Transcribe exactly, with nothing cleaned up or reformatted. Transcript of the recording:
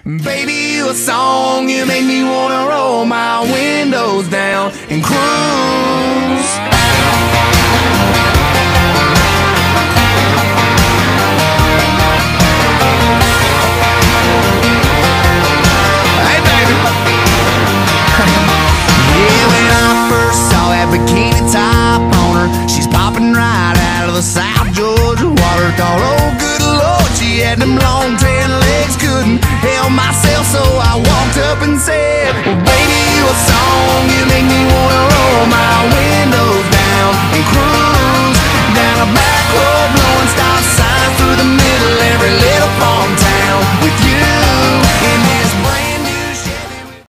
Baby, you a song, you make me wanna roll my windows down and cruise. Hey baby. Yeah, when I first saw that bikini top on her, she's popping right out of the South Georgia water. Thought, oh good Lord, she had them long tan legs, couldn't help myself, so I walked up and said,